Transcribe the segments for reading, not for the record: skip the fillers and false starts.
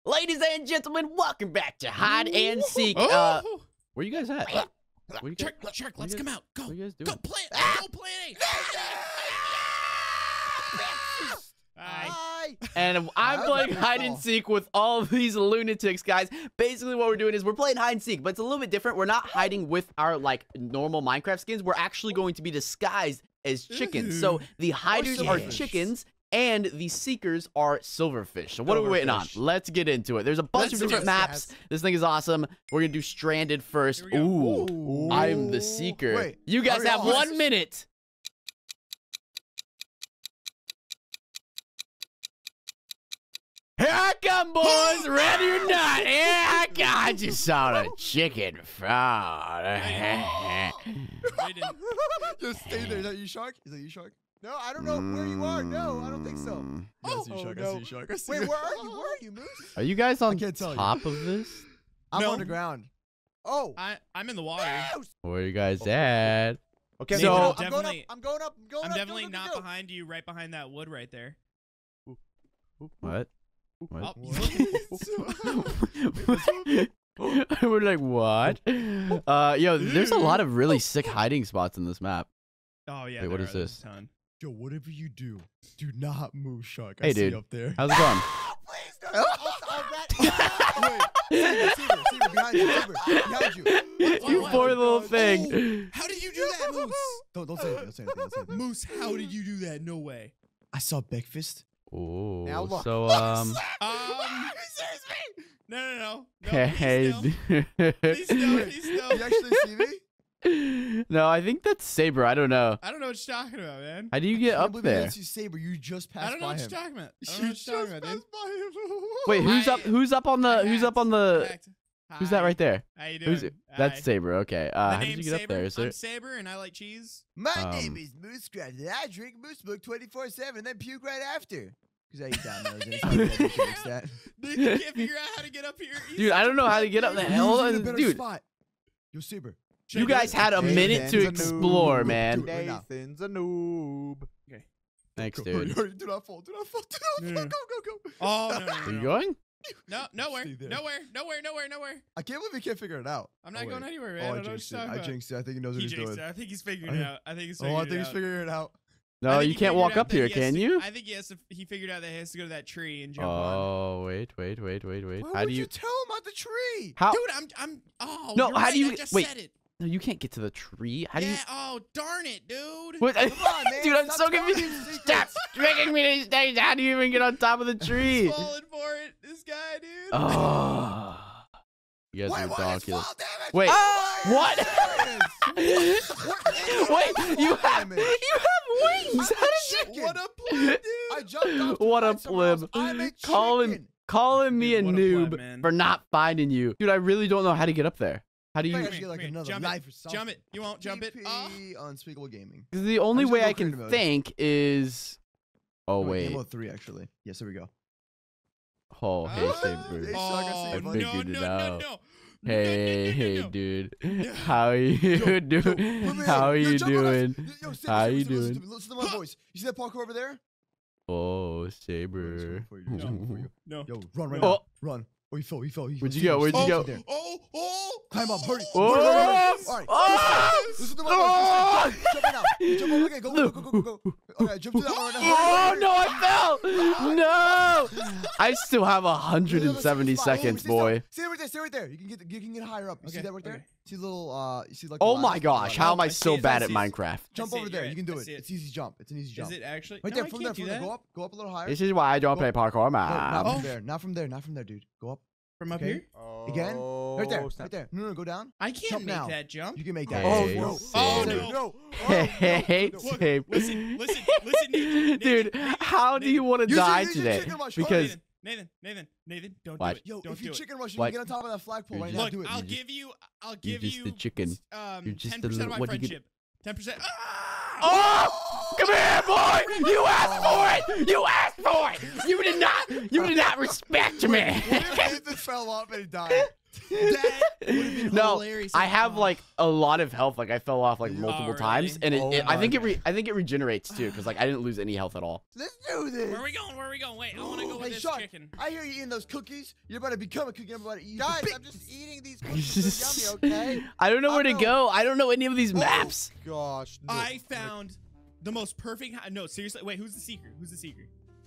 Ladies and gentlemen, welcome back to Hide and Seek. Where you guys at? Shark, let's come out. Go. What are you guys doing? Go play. Go play. Hi. And I'm playing hide and seek with all of these lunatics, guys. Basically, what we're doing is we're playing hide and seek, but it's a little bit different. We're not hiding with our normal Minecraft skins. We're actually going to be disguised as chickens. So the hiders are chickens, and the seekers are silverfish. So what are we waiting on? Let's get into it. There's a bunch of different maps. This thing is awesome. We're gonna do stranded first. Ooh, I'm the seeker. Wait, you guys have 1 minute. Here I come, boys. Ready or not? Here I come. I just saw a chicken frog. Just stay there. Is that you, Shark? Is that you, Shark? No, I don't know where you are. No, I don't think so. I see you, Shark. I see you, Shark. Wait, where are you? Where are you, Moose? Are you guys on can't tell top of this? I'm underground. Oh. I'm in the water. Where are you guys at? Okay, so I'm going up. I'm going up. I'm definitely not behind you, right behind that wood right there. What? Oh, We're like, what? Yo, there's a lot of really sick hiding spots in this map. Oh yeah. Wait, what is this? Yo, whatever you do not move, Shark. Hey, I see dude. you up there. How's it going? Please don't. Saber, behind you. You poor little thing. How did you do that, Moose? Don't say anything. Moose, how did you do that? No way. I saw breakfast. Oh, Now look. so No. Hey, Please no. You actually see me? no, I think that's Saber. I don't know. I don't know what you're talking about, man. How do you get up there? You Saber. You just passed I don't know by what him. you're talking about. You just passed by him. Wait, who's up on the? Who's that right there? How you doing? That's Saber. Okay. How did you get up there? Is I'm Saber, and I like cheese. My name is Moose Crafter. I drink Moose Milk 24/7 and then puke right after. Because I eat that. Dude, you can't figure out how to get up here. Dude, I don't know how to get up the hell. Dude, spot. Yo, Saber. You guys had a minute to explore, man. Nathan's a noob. Okay. Thanks, dude. Do not fall. Go. Oh, no. Are you going? No, nowhere. Stay there. Nowhere. I can't believe he can't figure it out. I'm not going anywhere, man. Oh, I don't know what you're talking about. I jinxed it. I think he knows what he's doing. I think he's figuring it out. I think he's figuring it out. No, you can't walk up here, can you? I think he figured out that he has to go to that tree and jump on. Oh, wait. Why How would do you tell him about the tree? How? Dude, I'm. Oh, No, you're how right, do you? I just Wait. said it. No, you can't get to the tree. How do you? Yeah. Oh, darn it, dude. What? Come on, man. Dude, I'm Stop so telling confused. him Stop secrets. making me these days. How do you even get on top of the tree? He's falling for it. This guy, dude. Oh. You guys are Wait, ridiculous. fall, damn it. Wait. What? What? Wait, you have wings. How did you? What a pleb, dude. I jumped off. What a pleb. Calling me a What a noob pleb, man. for not finding you. Dude, I really don't know how to get up there. How do you? Like another jump knife it. or something. Jump it. You won't jump it. Oh. Unspeakable Gaming. The only I'm just way gonna I go can creative mode. think is. Oh Game wait. mode 3 actually. Yes, there we go. Oh hey Saber. Hey, Shark, Oh, I no, figured it no, out. no. Hey, No. dude. No. How you doing? How you doing? How you doing? Listen to my voice. You see that parkour over there? Oh, Saber. No. Yo, run right Oh. now. Run. Oh, he fell. Where'd you go? Where'd you go? Oh. Climb up, hurry. Oh! All right. Oh! Listen to my voice. Jump right now. Jump over. Okay, go. Okay, jump to that one right now. Oh no, I fell! No! I still have 170 seconds, boy. Stay right there. You can get higher up. You see that right there? Okay. See the little you see like. Oh the my lines? gosh, how am I I so see it, bad I at see it. Minecraft? Jump I see over it, there. you're You can do right. I it. see it. It's easy jump. It's an easy jump. Is it actually? Right No, there, I from can't there. do that. Go up a little higher. This is why I don't play parkour, No, not man. from there. Not from there, dude. Go up. From up Okay. here? Again? Right there. Snap. Right there. No, go down. I can't Jump make now. that jump. You can make that. Hey, no. Oh, Saber. no. Hey, Saber. Listen, Nathan, Dude, how do you want to Use die your today? chicken mush. Because Nathan, don't What? do it. Yo, Don't if you do it. chicken rush, you What? can get on top of that flagpole You're right just- now. Look, Do it. I'll You're give you just a chicken. You're just a 10% of little- my what do you friendship. 10%. Oh! Come here, boy! You asked for it! You asked for it! You did not respect me! What if Nathan fell off and he died? That would have been No, hilarious. I have Oh. like a lot of health. Like I fell off like multiple really? times, and Oh I my think I think it regenerates too, because like I didn't lose any health at all. Let's do this. Where are we going? Where are we going? Wait, I want to go with Hey, this Shark, chicken. I hear you eating those cookies. You're about to become a cookie. I'm about to eat you. Guys, Big- I'm just eating these cookies. They're yummy, okay? I don't know where to know. go. I don't know any of these maps. Gosh. No. I found the most perfect. No, seriously. Wait, who's the seeker? Who's the seeker?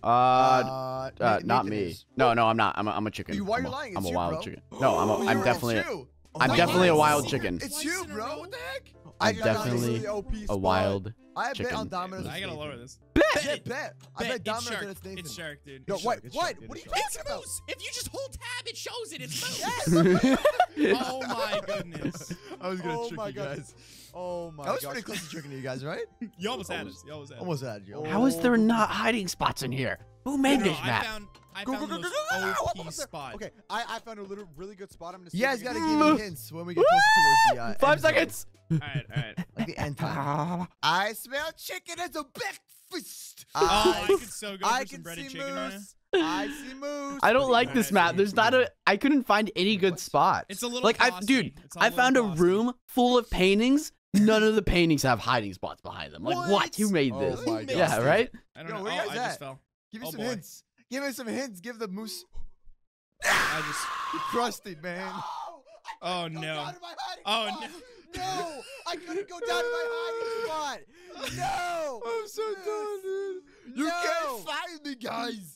Not Nathan me. is. No, I'm not. I'm a chicken. Why I'm you're a- lying? I'm It's a you, wild bro. chicken. No, I'm You're- definitely. It's you. I'm my definitely a God. wild chicken. It's Twice you, in a bro. row? What the heck? I'm got definitely really OP a spot. wild. I bet chicken. on Domino's. I it's gotta Nathan. lower this. Yeah, bet. I bet It's Domino's shark. and it's Nathan. It's shark, dude. No, It's wait, shark, it's what? shark, What are it's you shark. It's talking about? moose. If you just hold tab, it shows it. It's moose. Oh my goodness. I was gonna Oh trick my you God. guys. Oh my I was gosh. pretty close to tricking you guys, right? You almost had us. You almost had us. Almost had you. How is there not hiding spots in here? Who made No, this I map? I Go, found go, the go, most go, go, go, go, OP go, go. spot. Okay, I found a little really good spot. I'm gonna. You guys save gotta it. give me hints when we get close towards the 5 end zone. seconds. All right. Like the end time. I smell chicken as a breakfast. Oh, I could so go I for some can breaded see chicken right now. moose. I see moose. I don't like this Alright, map. There's not a. I couldn't find any good spots. It's a little like costly. dude, It's a I little found a costly. room full of paintings. None of the paintings have hiding spots behind them. Like what? What? Who made Oh this? my gosh. Yeah, right. I don't Yo, know. where Oh, you guys I just at? fell. Give me Oh, some boy. hints. Give me some hints. Give the moose. I just. You crushed it, man. Oh no. Oh no. No, I couldn't go down to my hiding spot. No. I'm so done, dude. You can't find me, guys.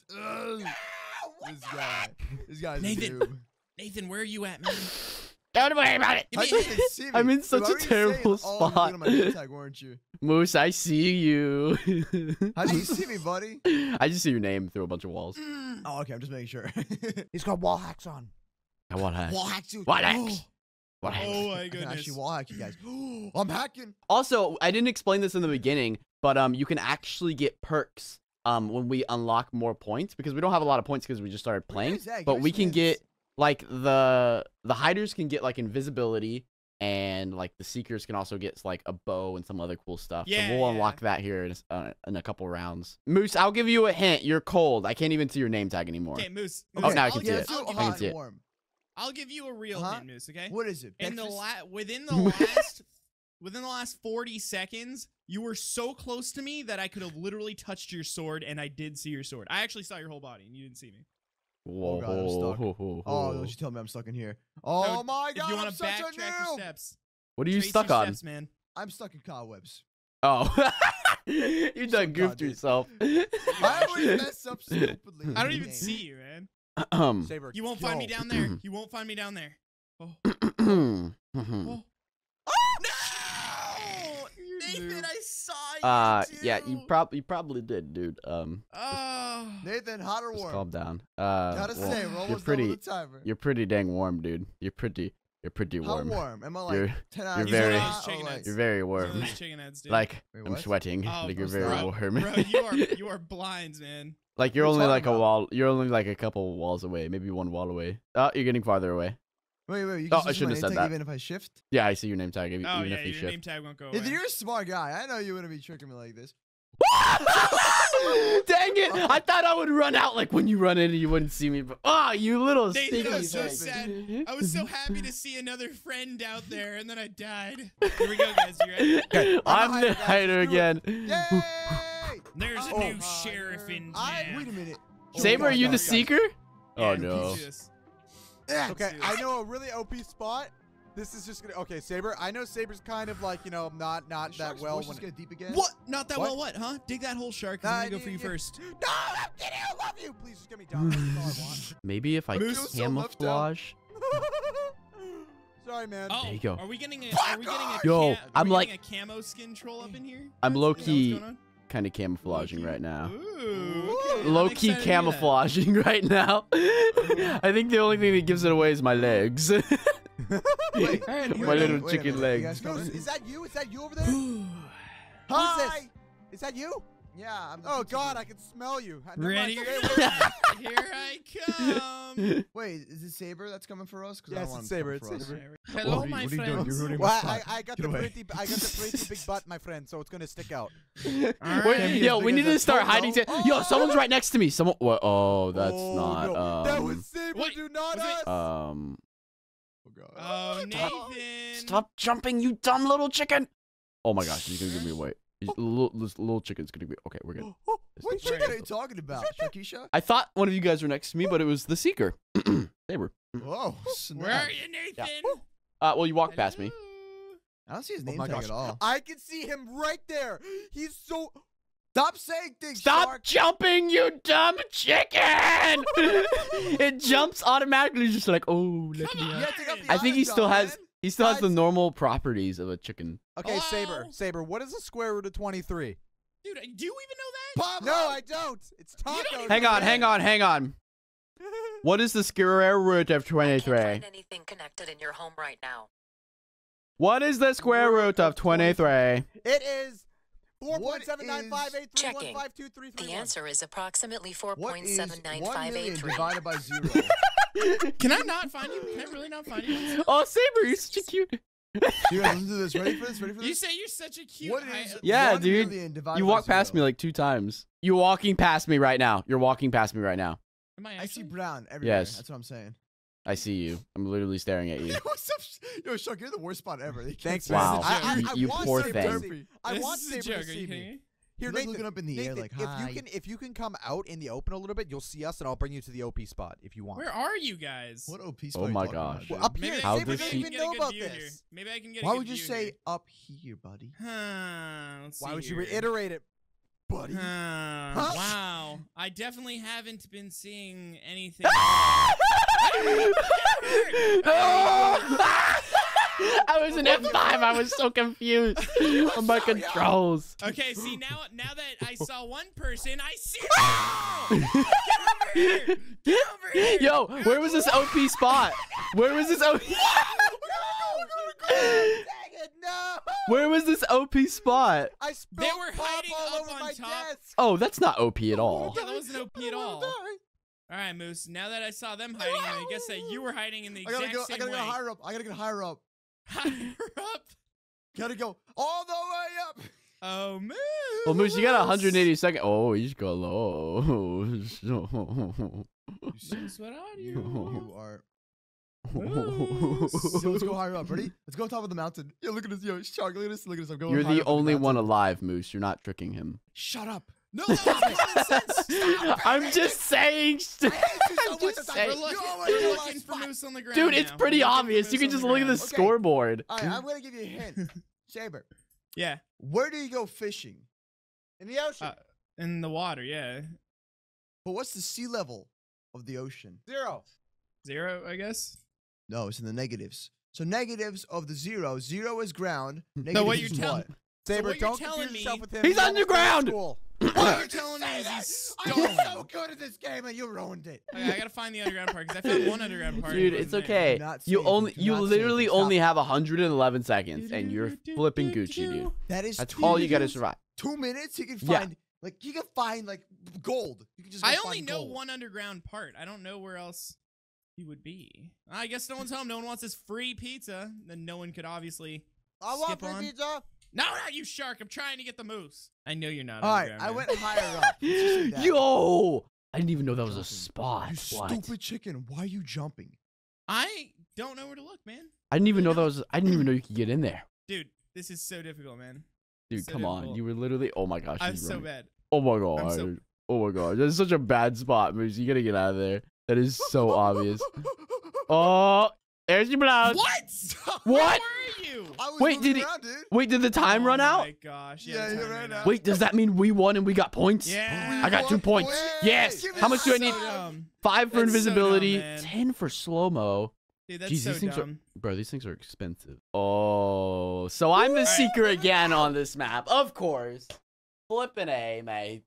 This guy's Nathan. a noob. Nathan, where are you at, man? Don't worry about it. Give I me a didn't hint. even see me. I'm in Dude, such why a were you terrible saying, "Oh, spot." you're looking at my tag, weren't you? Moose, I see you. How do you see me, buddy? I just see your name through a bunch of walls. Oh, okay. I'm just making sure. He's got wall hacks on. What hack? Wall hack, dude. What hacks? What hack? Oh my I can goodness. actually wall hack you guys. I'm hacking. Also, I didn't explain this in the beginning, but you can actually get perks when we unlock more points, because we don't have a lot of points because we just started playing. Where is that? Give But me we some can get hints. like the hiders can get like invisibility, and like the seekers can also get like a bow and some other cool stuff. Yeah, so we'll yeah. unlock that here in a couple rounds. Moose, I'll give you a hint. You're cold. I can't even see your name tag anymore. Okay, Moose. Oh, Moose, now I I'll can see give- it. I'll Too give I can hot see and it. warm. I'll give you a real Uh-huh. hint, Moose. Okay. What is it? In the Breakfast? within the last 40 seconds, you were so close to me that I could have literally touched your sword, and I did see your sword. I actually saw your whole body, and you didn't see me. Whoa, God, I'm stuck. ho. Oh, don't you tell me I'm stuck in here. Oh So, my If god, you I'm want to such a backtrack your noob. steps, What are you trace stuck your on? steps, man. I'm stuck in cobwebs. Oh, you done God, goofed dude. yourself. I always mess up stupidly. I don't in even games. see you, man. Saber. You won't find me go. down there. You won't find me down there. Oh. Hmm. Oh. No! Nathan, I saw you. Yeah, too. you probably did, dude. Oh. Nathan, hot or Just warm? calm down. Gotta well, say, we're you're almost done pretty, with the timer. you're pretty dang warm, dude. You're pretty How warm. warm? Am I like You're- 10 out you're of very- 10 He's one of those or chicken like- heads. You're very One of warm. those chicken heads, dude. Like Wait, I'm what? sweating. Oh, Like you're I'm very sorry. warm. Bro, you are blinds, man. Like you're What are you only like talking a about? wall. You're only like a couple walls away, maybe one wall away. Oh, you're getting farther away. Wait, you Oh, can I switch my shouldn't have name said tag that. even if I shift? Yeah, I see your name tag. Even Oh if yeah, you your shift. name tag won't go Nathan, away. you're a smart guy. I know you wouldn't be tricking me like this. Dang it! I thought I would run out like when you run in and you wouldn't see me. But you little Nathan, stinky I'm so thing. sad. I was so happy to see another friend out there, and then I died. Here we go, guys. You ready? I'm I'm the a hider, guys. hider Let's do it. again. Yay! There's a Oh, new sheriff in town. Wait a minute. Saber, are you the guys. seeker? Yeah, Oh no. let's do this. Yeah. Okay, Dude. I know a really OP spot. This is just gonna. Okay, Saber. I know Saber's kind of like not that Shark's well. voice When is getting deep again. What? Not that What? well. What? Huh? Dig that hole, shark. 'Cause Nah, I'm gonna go for you yeah. first. No, I'm kidding. I love you. Please just get me down. That's all I want. Maybe if I Moose. So left out. camouflage. Sorry, man. Oh, There you go. Are we getting a? Fuck Are we getting a? off! Yo, are I'm we like- getting a camo skin troll up in here? I'm Is low that what's key going on? kind of camouflaging right now. Ooh, okay, Low I'm key excited to hear that. camouflaging right now. I think the only thing that gives it away is my legs. Wait, Alright, My little wait a chicken minute. legs. You guys No, coming? is that you? Is that you over there? Ooh. Who's this? Hi. Is that you? Yeah, I'm the Oh pizza God, dude. I can smell you. Never mind, Ready? stay away. Here I come. Wait, is it Saber that's coming for us? 'Cause I Yes, don't want it's him Saber, coming for it's us. Saber. Hello, What are my you doing? friends. You're ruining Well, my I spot. got Get the away. I got the pretty big butt, my friend, so it's gonna stick out. Wait, Can't be yo, as we big need as to a start toe, hiding. though. Yo, someone's right next to me. Someone. What? Oh, that's Oh, not. no. That was Saber. Wait, Do not was it- us. god. Oh, Nathan. Stop jumping, you dumb little chicken. Oh my gosh, he's gonna give me away. This little chicken's gonna be okay. We're good. What chicken are you talking about, Shakisha? I thought one of you guys were next to me, but it was the seeker. They were. Whoa. Where are you, Nathan? Well, you walked past me. I don't see his name my tag gosh. at all. I can see him right there. He's so. Stop saying things, Stop Shark. jumping, you dumb chicken! It jumps automatically, just like, oh, look at Come me. on. Yeah, take out the I think he auto still jump, has man. he still has the normal properties of a chicken. Okay, Hello? Saber, what is the square root of 23? Dude, do you even know that? Pablo. No, I don't. It's don't tacos. even- Hang on. What is the square root of I can't 23? find anything connected in your home right now. What is the square root of 23? It is What 4.7958315233. The answer is approximately What is 1 million 4.79583. divided by 0? Can I not find you? Can I really not find you? Oh, Saber, you're such a cute. You guys listen to this. Ready for this? Ready for this? You say you're such a cute. What is Yeah, 1 dude. million divided You by walked past me 0? like 2 times. You're walking past me right now. You're walking past me right now. Am I I see actually? brown everywhere. Yes. That's what I'm saying. I see you. I'm literally staring at you. What's up? Yo, Shark, you're the worst spot ever. They can't Thanks, say Wow. this. You want poor Saber thing. to see- I This want is a Saber joke. to Are see you me. kidding me? Here, Like Nathan, looking up in the air Nathan, like, hi. if you can come out in the open a little bit, you'll see us, and I'll bring you to the OP spot if you want. Where are you guys? What OP Oh spot are you my talking about, gosh. dude? Well, up Maybe here, How Saber does doesn't he- even get a know good about view here. this. Maybe I can get a Why good would you view say here. up here, buddy? Let's Why see would you here. reiterate it, buddy? Wow. I definitely haven't been seeing anything. I was in F5. I was so confused on my controls. Okay, see now that I saw one person, I see Get over here! Get over here! Yo, where was this OP spot? Where was this OP? Dang it, no! Where was this OP spot? I spilled were pop hiding all up over on my top. desk. Oh, that's not OP at all. Yeah, that wasn't OP at all. Alright, Moose, now that I saw them hiding, I guess that you were hiding in the I gotta exact go. I same gotta way. go higher up. I gotta get higher up. Higher up? Gotta go all the way up. Oh, Moose! Well, Moose, you got 180 seconds. Oh, you just go low. Moose, what are you? You are. Moose. Yo, let's go higher up. Ready? Let's go on top of the mountain. Yo, look at this. Yo, Shark, look at this. Look at this. I'm going You're higher the up on only mountain. one alive, Moose. You're not tricking him. Shut up. No, that was common sense. I'm just saying. I hate you so I'm much. just It's like, saying. We're looking, you always we're do looking last for spot. Moose on the ground. Dude, it's now. pretty We're looking for obvious. You Moose can on just the look at the ground. Okay. scoreboard. All right, I'm gonna give you a hint. Saber, Yeah, where do you go fishing? In the ocean. in the water, yeah. But what's the sea level of the ocean? 0. 0, I guess. No, it's in the negatives. So negatives of the 0. 0 is ground. what Negatives you're is telling- what? Saber, what you're don't telling confuse yourself me- with him. He's He almost underground! finished school. What you're telling me is he's I'm stolen. so good at this game and you ruined it. Okay, I gotta find the underground part because I found one underground part. Dude, and it it's wasn't there. okay. Do not You save only, it. Do you not save literally it. Stop. only have 111 seconds, and you're flipping Gucci, dude. That is That's 2 all you gotta minutes. survive. 2 minutes, he can Yeah. find like gold. You can just go I find only know gold. one underground part. I don't know where else he would be. I guess no one's home. No one wants this free pizza. Then no one could obviously. I want Skip free on. pizza. No, not you, shark. I'm trying to get the moose. I know you're not. All right, underground, I man. went higher up. Let's just say that. Yo! I didn't even know that was a Jumping. spot. You What? stupid chicken. Why are you jumping? I don't know where to look, man. I didn't even know that was. I didn't even know you could get in there. Dude, this is so difficult, man. Dude, So come on. difficult. You were literally. Oh my gosh. I'm he's so running. bad. Oh my I'm god. so- Oh my god. That's such a bad spot, Moose. You gotta get out of there. That is so obvious. Oh, there's your blouse. What? What? Where were you? I was Wait, moving did he- around, dude. Wait, did the time run Oh out? my gosh. Yeah, the you time ran ran out. out. Wait, does that mean we won and we got points? Yeah. I got 2 points. Wait, Yes. give me How much do I so need? dumb. 5 for That's so invisibility, dumb, man. 10 for slow mo. Dude, that's Jeez, so these things dumb. are, bro. These things are expensive. Oh, so I'm the seeker again on this map, of course. Flippin' A, mate.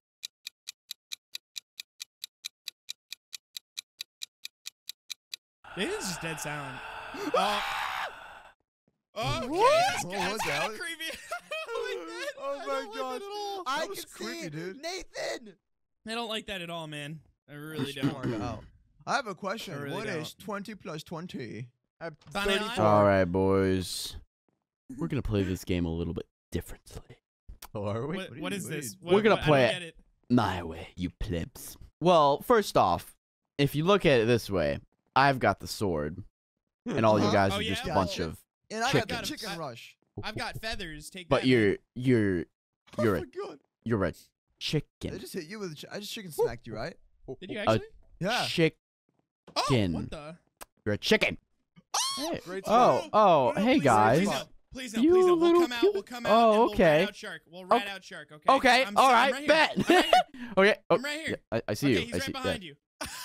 It is just dead silent. Okay, What? that's, What that's was kind that? of creepy. I don't like that. Oh I my don't like God. that at all. I was can creepy, see dude. Nathan. I don't like that at all, man. I really Mark don't. out. I have a question. I really What is don't. 20 plus 20? I'm Funny 34. All right, boys. We're gonna play this game a little bit differently. Oh, are we? What is this? We're gonna I don't play it. get it. My way, you plebs. Well, first off, if you look at it this way, I've got the sword. and all you guys Oh, are yeah? just a Yeah, bunch shit. of. And I got the Chickens. chicken rush. I've got feathers. Take But that. you're Oh a my god. you're a I chicken. just hit you with. I just chicken smacked you, right? Did you actually? Yeah. Chicken. Oh, what the? You're a chicken. Hey. Great Oh, spot. oh, No, hey please, guys. Please no. Please no. You Please no. We'll little come out. cute- We'll come out. Oh, and we'll okay. rat out Shark. We'll rat out Shark. Okay. Okay, I'm all I'm right, right here. bet. I'm right here. Okay. Oh, I'm right here. yeah, I see Okay, you. he's I right see. behind you.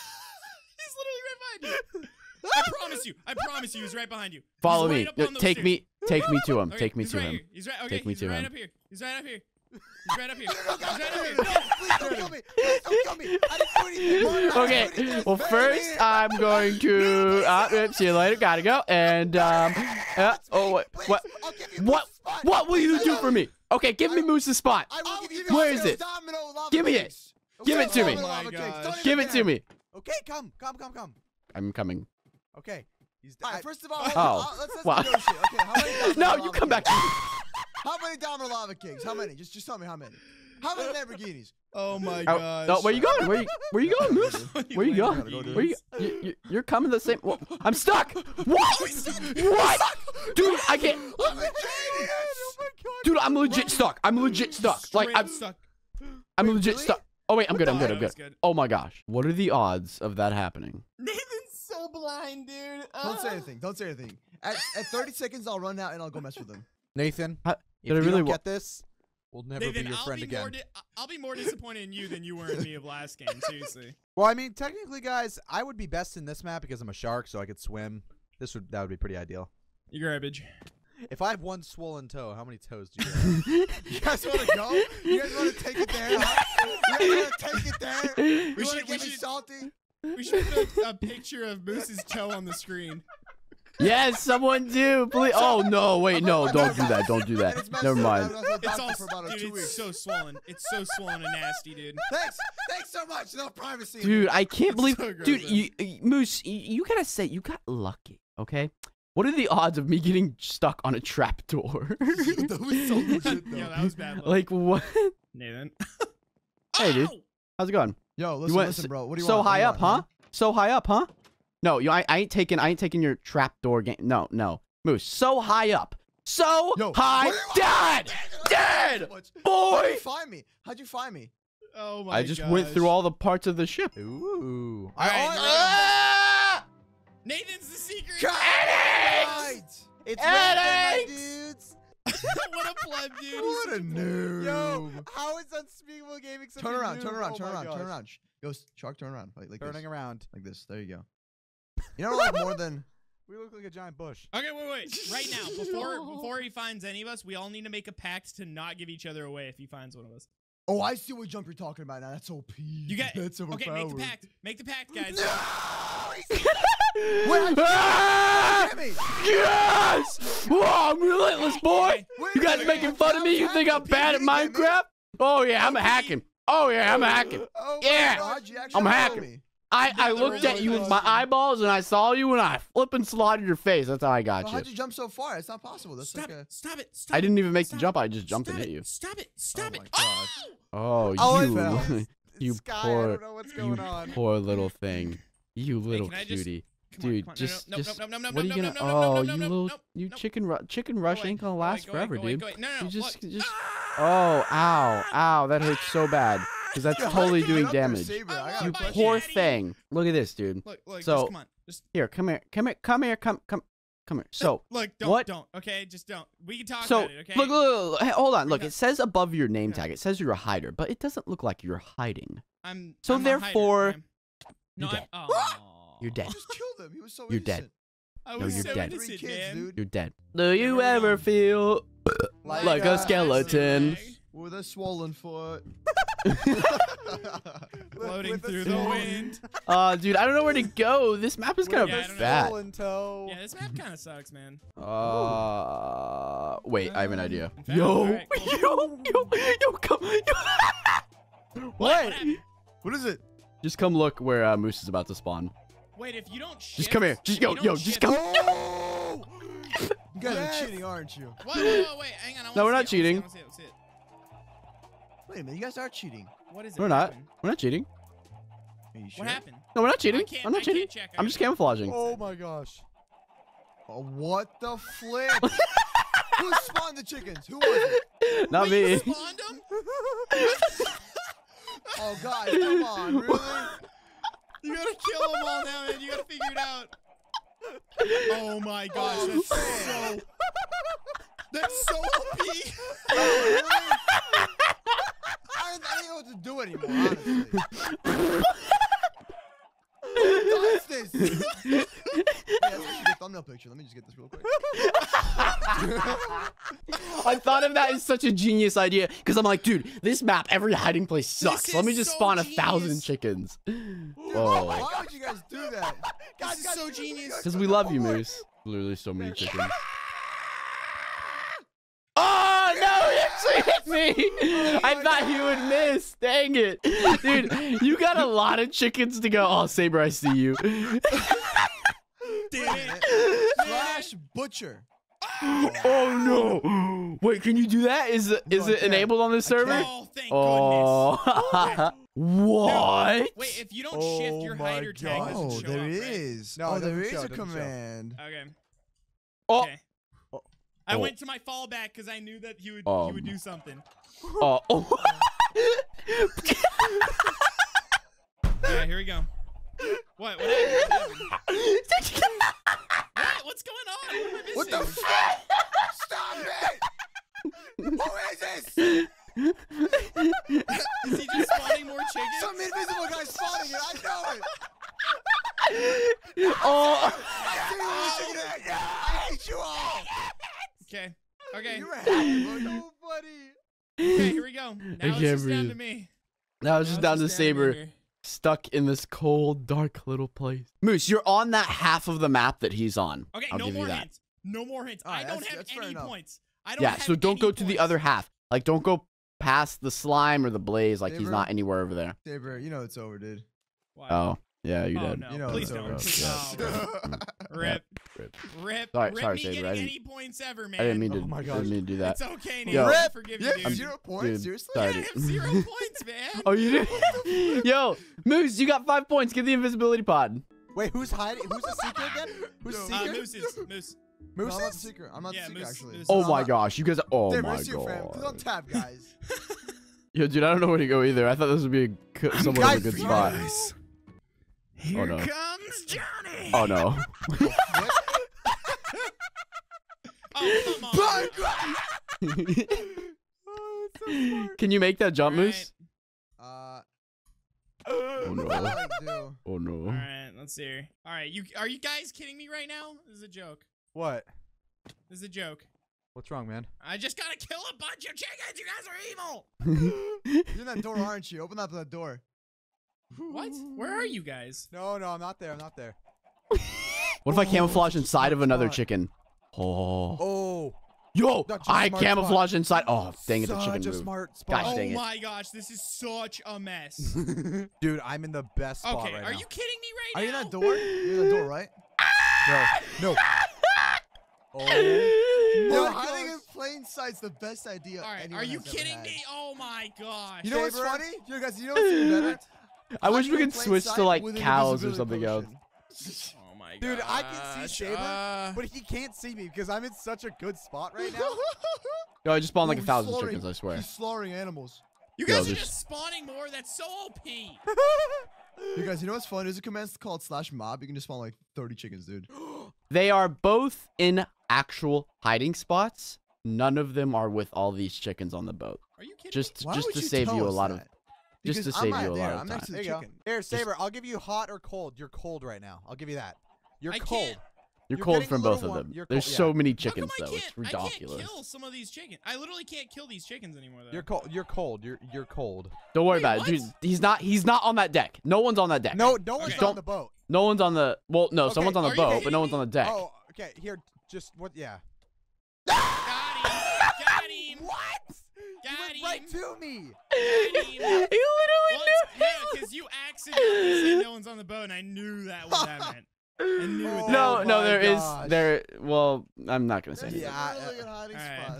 He's literally right behind you. I promise you, he's right behind you. Follow He's me. right up on those Take stairs. me. Take me to him. Okay, Take me he's to right him. Here. He's right. Okay, Take me he's to right him. up here. He's right up here. He's right up here. He's right up here. Please don't kill me. Please don't kill me. I didn't do anything. I didn't do Okay. anything. Well, Very first weird. I'm going to. See you later. Gotta go. And oh, what? Please, What? I'll give you What? Moose's spot. What will you Please, do I for me? Okay, give me Moose's spot. I will give you Where is those it? domino lava Give me it. cakes. Give it to me. Domino Oh lava my cakes. gosh. Don't even Give it to dare. me. Okay, come. I'm coming. Okay. He's All right, first of all, Oh. let's Wow. negotiate. Okay, how many domino No, lava you come back. cakes? How many domino lava cakes? How many? Just tell me how many. How many Lamborghinis? Oh my Oh, gosh. no, where you going? Where you going, Moose? Where you going? Lamborghini. Where you're coming the same. Well, I'm stuck. What? What? Dude, I can't. I'm a genius. Oh my god. Dude, I'm legit stuck. I'm legit stuck. Like Straight I'm stuck. I'm legit really? stuck. Oh wait, I'm good. I'm the good. I'm heck? good. That was good. Oh my gosh. What are the odds of that happening? Nathan's so blind, dude. Don't say anything. Don't say anything. At 30 seconds, I'll run out and I'll go mess with them. Nathan, How- if did I you really don't wa- get this, we'll never Nathan, be your friend again. I'll be more disappointed in you than you were in me of last game. Seriously. Well, I mean, technically, guys, I would be best in this map because I'm a shark, so I could swim. That would be pretty ideal. You're garbage. If I have one swollen toe, how many toes do you have? You guys want to go? You guys want to take it there? Huh? You guys want to take it there? You want to we get me should- salty? We should put a picture of Moose's toe on the screen. Yes, someone do, please. Oh no, wait, no, don't do that. Don't do that. And it's messed Never up. mind. I was at the It's doctor all, for about dude. 2 It's weeks. so swollen. It's so swollen and nasty, dude. Thanks. Thanks so much. No privacy. Dude, I can't believe, so gross, dude, man. Moose, you gotta say you got lucky, okay? What are the odds of me getting stuck on a trap door? That was so legit, though. Yo, that was bad luck. Like what? Nathan. Hey, dude. Ow! How's it going? Yo, You listen, went listen, bro. What do you so want? What do high you up, want, huh? So high up, huh? No, I ain't taking your trap door game. No, Moose, so high up, so Yo, high, what do you want? dead, dead, How'd you boy. find me? How'd you find me? Oh my I just went through gosh. all the parts of the ship. Ooh. All right, Ah! Nathan's the secret. Right. It's right there, my dudes. What a pleb, dude. What a noob. Yo, how is Unspeakable Gaming such Turn a around, noob? turn around, Oh turn my around, gosh. turn around. Yo, Shark, turn around. Like Turning this. around. Like this. There you go. You know, like more than. We look like a giant bush. Okay, wait. Right now, before he finds any of us, we all need to make a pact to not give each other away if he finds one of us. Oh, I see what jump you're talking about now. That's OP. You got That's okay. overpowered. Make the pact. Make the pact, guys. No! Ah! Damn it! Yes! Whoa, I'm relentless, boy. Okay. You guys making fun of me? You think I'm bad at Minecraft? Oh yeah, I'm hacking. Oh yeah, I'm hacking. Oh my Yeah. God, you actually I'm know hacking. me. I got the looked at you with my relentless. eyeballs and I saw you and I flippin' slaughtered your face. That's how I got Well, you. how'd you jump so far? It's not possible. That's Stop like a. it! Stop it! Stop I didn't even make the Stop jump. it. I just jumped and Stop hit it, you. Stop it! Stop Oh it! my God. Oh, Oh, you, it's you Sky, I poor, don't know what's you going on. poor little thing. You little can I just- cutie. Come on, Dude, come on. just, No, just, no, no, no, what are you no, gonna? no, no, no, Oh, no, you no, little, no, you no. chicken rush ain't gonna last forever, dude. No, no, You look. just. Oh, ow, that hurts so bad. Because that's Yo, totally get doing up there, damage. Saber. I Oh, got You a my question. poor daddy. thing. Look at this, dude. Look, So- just come on. Just Here, come here. Come here. So, look. Don't. what- Don't. Okay, just don't. We can talk so about it. Okay. look, hey, hold on. Look, Okay. it says above your name Okay. tag. It says you're a hider, but it doesn't look like you're hiding. I'm. So I'm a therefore, hider. No, you're I'm. dead. Oh. You're dead. I just killed him. He was so You're dead. innocent. I No, was you're so dead. 3 innocent, kids, man. dude. You're dead. Do you Where are we ever going? feel like a skeleton? With a swollen foot. Floating With a through the swollen- wind. Dude, I don't know where to go. This map is kind Yeah, I of don't know. bad. Swollen toe. Yeah, this map kind of sucks, man. Wait, I have an idea. In fact, Yo, alright, cool. yo, come. What? happened? What is it? Just come look where Moose is about to spawn. Wait, if you don't shift, Just come here. Just if go. you don't Yo, just shift- come. Oh! You guys Yes. are cheating, aren't you? Wait, hang on. I No, wanna we're not see it, I cheating. wanna see it, I wanna see it. Wait a minute, you guys are cheating. What is it? We're What not. happened? We're not cheating. Are you sure? What happened? No, we're not cheating. I can't- I'm not I can't cheating. check. I I'm gotta just check. camouflaging. Oh my gosh. Oh, what the flip? Who spawned the chickens? Who was it? Not Wait, you me. spawned them? Oh, guys, come on. Really? You gotta kill them all now, man. You gotta figure it out. Oh my gosh, that's so OP. Oh, really? I don't know what to do anymore, honestly. Who does this? Yeah, that's actually a good thumbnail picture. Let me just get this real quick. I thought of that as such a genius idea because I'm like, dude, this map, every hiding place sucks. This Let me is just so spawn genius. 1,000 chickens. Oh, Oh, why would you guys do that? This is so genius. because we love you, Moose. Literally so many chickens. Oh no, he actually hit me. I thought he would miss. Dang it. Dude, you got a lot of chickens to go. Oh, Saber, I see you. Damn it. Slash butcher. Oh no. Wait, can you do that? Is it can't. enabled on this server? Oh, thank goodness. Oh. What? Wait, if you don't shift your hider tag, Oh, doesn't show there up, right? is. No, Oh, it there doesn't is show, a it doesn't show. command. Okay. Oh. Okay. I Oh. went to my fallback because I knew that he would do something. Oh. Yeah, here we go. What? What happened? What? What's going on? What am I missing? What the fuck? Stop it! Who is this? Is he just spawning more chickens? Some invisible guy spawning it. I know it. Oh. I see you losing it. I hate you all. Okay. Okay. You're a hacker, bro. Nobody. Okay, here we go. Now it's can't just down breathe. to me. Now it's just down to down Saber, here. stuck in this cold, dark little place. Moose, you're on that half of the map that he's on. Okay, I'll no give more you that. hints. No more hints. Alright, I don't that's have fair any enough. points. I don't Yeah, have so don't any go to the points. other half. Like, don't go past the slime or the blaze. Like, he's Saber? not anywhere over there. Saber, you know it's over, dude. Why? Oh, yeah, you Oh, did. no. You know Please it's don't. over. Oh, Rip. Rip. Rip. Sorry, Rip sorry, me Saber, getting I didn't- any points ever, man. I didn't mean to. Oh my I gosh. didn't mean to do that. It's okay, Yo. Nate. I Rip, forgive you you, have dude. 0 points? Dude, Seriously? Yeah, I sorry. have 0 points, man. Oh, you did? Yo, Moose, you got 5 points. Get the invisibility pod. Wait, who's hiding? Who's the seeker again? Who's No. seeker? Moose is Moose. No, Moose I'm not the is? seeker. I'm not Yeah, the seeker, Moose- actually. Moose- Oh I'm my not- gosh, you guys. Oh Saber, my it's your friend. Please don't god. tab, guys. Yo, dude, I don't know where to go either. I thought this would be somewhat of a good spot. Here no. comes Johnny. Oh no. Oh, come on. Oh, it's so smart. Can you make that jump, Moose? Oh, no. what do I do? Oh no. All right, let's see here. All right, are you guys kidding me right now? This is a joke. What? This is a joke. What's wrong, man? I just gotta kill a bunch of chickens. You guys are evil. You're in that door, aren't you? Open up that door. What? Where are you guys? No, I'm not there. I'm not there. What if I camouflage such a inside of smart another spot. chicken? Oh. Oh, Yo, Such a I smart camouflage inside. Oh, dang it, the such chicken a moved. smart spot. Gosh, Oh dang it. my gosh, this is such a mess. Dude, I'm in the best spot Okay, right are now. you kidding me right Are you in now? that door? You're in that door, right? No. Oh. No, my hiding in gosh. plain sight's the best idea. All right, anyone are you has ever kidding had. me? Oh my gosh. You know what's Saber? funny? You guys, you know what's even better? I wish we Hiding in could plain switch sight to like with an cows or invisibility something else. potion. Oh my Dude, gosh. I can see Saber, but he can't see me because I'm in such a good spot right now. Yo, I just spawned like Ooh, 1,000 slaughtering- chickens, I swear. He's slaughtering animals. You Yo, guys are there's- just spawning more. That's so OP. You guys, you know what's fun? There's a command called /mob. You can just spawn like 30 chickens, dude. They are both in actual hiding spots. None of them are with all these chickens on the boat. Are you kidding Just Why just would to you save tell you a us lot of that? just to Because save I'm you a right lot there. of I'm next to time. the There you go. chicken. Here, Saber, I'll give you hot or cold. You're cold right now. I'll give you that. You're I cold. can't. You're You're cold getting from a little both of warm. them. You're There's cold, so yeah. many How come chickens I though. can't? It's I can't ridiculous. kill some of these chickens. I literally can't kill these chickens anymore though. You're cold. You're cold. You're cold. Don't worry Wait, about it, dude. He's not on that deck. No one's on that deck. No one's Okay. on the boat. No one's on the no, Okay, someone's on the are you boat, kidding but no one's me? on the deck. Oh, okay. Here, just what? Yeah. Got him. Got him. What? Got You went him. right to me. Got him. He literally Well, knew. yeah, because you accidentally said no one's on the boat, and I knew that what that meant. I knew what that No, meant. no, my there is gosh. there. Well, I'm not gonna say There's anything. Yeah, some really good hiding alright. spots.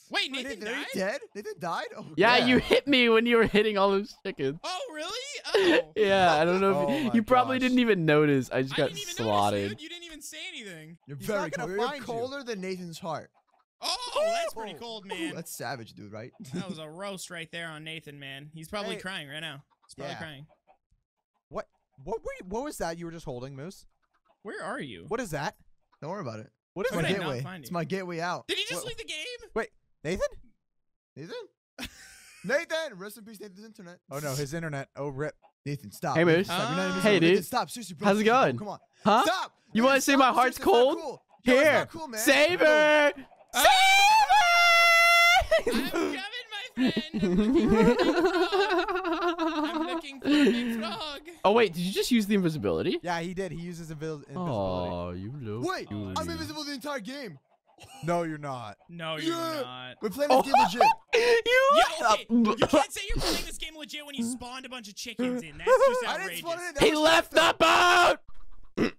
Wait, Wait, Nathan are you died? dead? Nathan died? Oh, Yeah, God. you hit me when you were hitting all those chickens. Oh, really? Oh. Yeah, I don't know. Oh If my you probably gosh. didn't even notice. I just I got didn't even slotted. notice, dude. You didn't even say anything. You're He's very not gonna cold. You're find you. colder than Nathan's heart. Oh, that's pretty cold, man. That's savage, dude, right? That was a roast right there on Nathan, man. He's probably Hey. crying right now. He's probably Yeah. crying. What was that you were just holding, Moose? Where are you? What is that? Don't worry about it. What is It's my How did I that? not gateway. find It's you? my gateway out. Did he just What- leave the game? Nathan? Nathan? Nathan! Rest in peace, Nathan's internet. Oh no, his internet. Oh rip. Nathan, stop. Hey, Nathan, Moose. stop. You're not Hey, invisible. dude. Nathan, stop. Seriously, bro. How's it Seriously, going? bro, Come on. Huh? Stop. You Nathan, wanna say stop. my heart's Seriously, it's not cold? cool. Yo, it's Here, not cool, man. It's not cool. Saber. I'm coming, my friend. I'm looking for a big frog. Oh wait, did you just use the invisibility? Yeah, he did. He uses invisibility. Oh, you look. Wait, good. I'm invisible the entire game. No, you're not. No, you're Yeah. not. We're playing this game legit. You Yeah, okay. You left. can't say you're playing this game legit when you spawned a bunch of chickens in. That's just I didn't outrageous. spawn in. That He was left Nathan. the boat.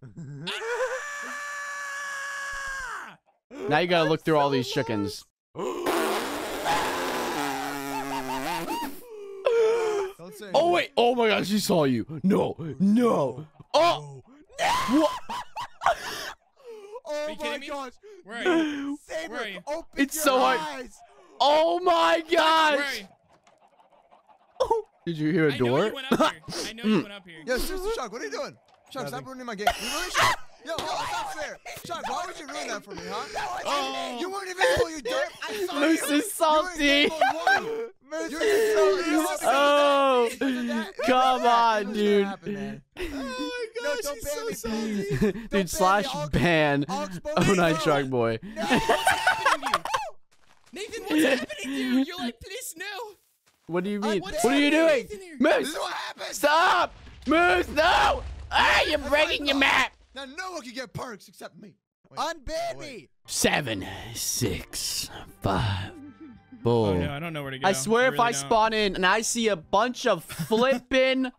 Ah! Now you gotta look through all these chickens. Don't say Oh anything. wait! Oh my gosh, she saw you. No, no. Oh, what? Oh you my kidding me? gosh. Where are you? Saber, Where are you? open It's your so hard. eyes. Oh my Where are gosh! you? Did you hear a I know door? you went up here. I know you went up here. Yo, seriously, Chuck, what are you doing? Chuck, stop Nothing. ruining my game. You really should. Yo, that's not fair. Chuck, why would you ruin that for me, huh? Oh. You weren't invisible, you dirt. I saw Moose you. is salty. You're invisible. Oh, come on, What's dude. gonna happen, man? Oh my No, gosh, don't he's ban so me, salty. please. Dude, ban slash me. I'll- ban. I'll expose Oh, you, Night bro. Shark Boy. No. What's happening to you? Nathan, what's happening to you? You're like, please no. What do you mean? what's What are you happening, doing? Nathan, here? This Moose, is what happens. stop! Moose, no! Ah, you're breaking your map. Now no one can get perks except me. Wait, Unban wait. me. 7, 6, 5, 4. Oh no, I don't know where to go. I swear if really I don't. spawn in and I see a bunch of flippin'.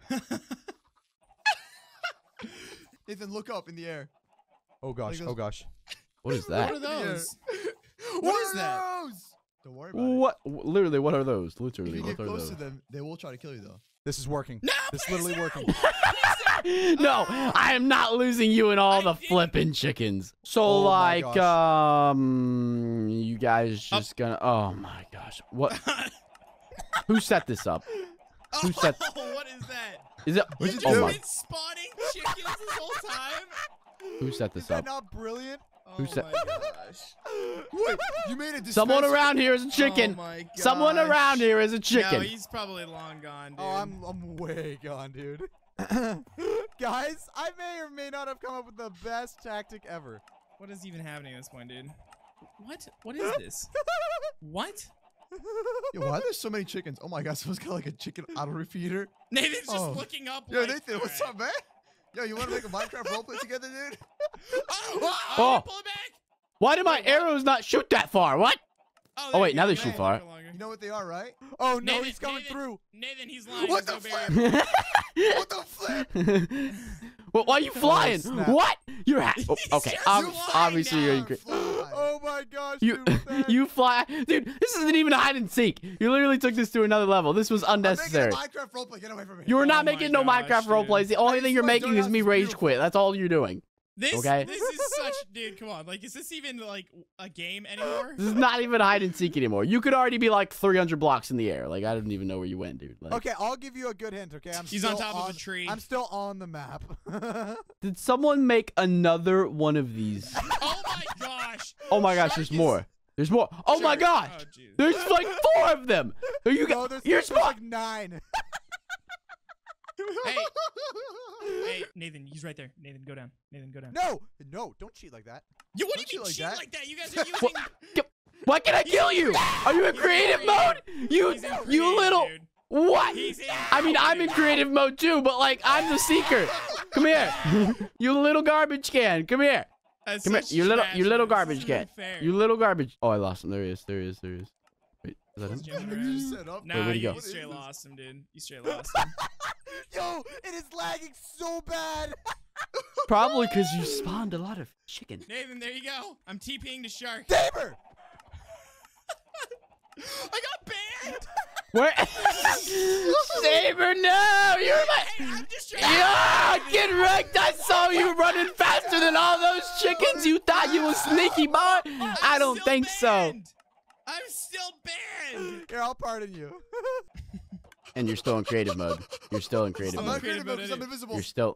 Nathan, look up in the air. Oh gosh. Like Oh gosh. What is What that? are those? What is that? Don't worry about it. What? Literally, what are those? If Literally, you what get are close those? to them, they will try to kill you though. This is working. No, This is please literally no. working. No, I am not losing you and all I the didn't- flippin' chickens. So Oh my like, gosh. you guys just gonna. Oh my gosh, what? Who set this up? Who set? Oh, what is that? Is it? What'd you Oh do? my! Been spawning chickens this whole time? Who set this Is that up? not brilliant? Oh said- my gosh. Wait, you made a Someone dispensary? around here is a chicken. Oh my Someone gosh. around here is a No, chicken. he's probably long gone, dude. Oh, I'm way gone, dude. Guys, I may or may not have come up with the best tactic ever. What is even happening at this point, dude? What? What is this? What? Yo, why are there so many chickens? Oh my god, someone's got like a chicken auto repeater. Nathan's just Oh. looking up. Yo, like, Nathan, what's alright. up, man? Yo, you want to make a Minecraft roleplay together, dude? Oh, Oh. pull it back. Why did my arrows not shoot that far? What? Oh, Oh, there wait, you now go. they Go shoot ahead, far. go longer. You know what they are, right? Oh no, Nathan, he's coming Nathan, through. Nathan, he's lying. What There's the no flip? barrier. What the flip? Well, why are you flying? snap. What? You're oh, okay. just ob- flying obviously now. you're Fly. Oh my gosh, you dude. what the heck? you fly, dude. This isn't even a hide and seek. You literally took this to another level. This was I'm unnecessary. making a Minecraft roleplay. Get away from me. You are Oh not my making no gosh, Minecraft dude. roleplays. The only I thing you're swear, making is Donuts me is rage beautiful. quit. That's all you're doing. This, Okay. this is such, dude. Come on, like, is this even like a game anymore? This is not even hide and seek anymore. You could already be like 300 blocks in the air. Like I didn't even know where you went, dude. Like, Okay, I'll give you a good hint. Okay, He's on top of a tree. I'm still on the map. did someone make another one of these? Oh my gosh. Oh my gosh, there's more. There's more. Oh my Shark- gosh. Oh, jeez. There's like 4 of them. Are you No, got? there's You're there's smart. like 9. Hey, hey, Nathan, he's right there. Nathan, go down. Nathan, go down. No, no, don't cheat like that. Yo, what do Don't you mean cheat cheat like like that. that? You guys are using. Why can I kill you? Are you in He's creative in mode? You He's in you creative, little dude. what? He's in I mean, I'm in creative mode too, but like I'm the seeker. Come here, you little garbage can. Come here. That's Come here, such you little trash, you little dude. This garbage isn't can. even fair. You little garbage. Oh, I lost him. There he is. There he is. There he is. Wait, is that him? Jimmy You Red. set up. Nah, where'd he you go? straight lost him, dude. You straight lost him. Yo, it is lagging so bad. Probably because you spawned a lot of chicken. Nathan, there you go. I'm TPing to Shark. Saber! I got banned. Where? Saber, no! You're my. Hey, I'm just trying. Yeah, get wrecked! I saw you running faster than all those chickens. You thought you was sneaky, boy. I don't still think so. banned. I'm still banned. Here, I'll pardon you. And you're still in creative mode. You're still in creative I'm mode. not creative mode because I'm invisible. You're still.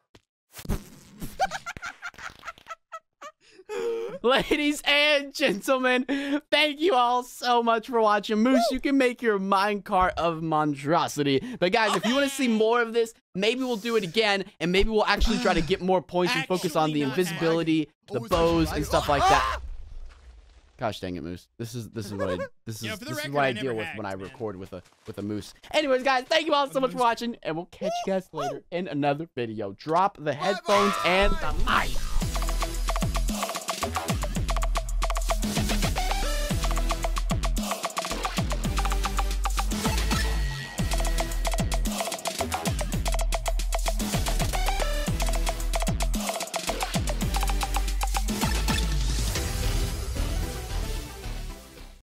Ladies and gentlemen, thank you all so much for watching. Moose, you can make your minecart of monstrosity. But guys, if you want to see more of this, maybe we'll do it again, and maybe we'll actually try to get more points and focus on the Actually not invisibility, the Oh, it's bows, actually and stuff like that. Gosh dang it, Moose. This is what I this Yeah, is for the this is record, what I I deal never with hacked, when I man. record with a moose. Anyways, guys, thank you all so much for watching, and we'll catch you guys later in another video. Drop the headphones and the mic.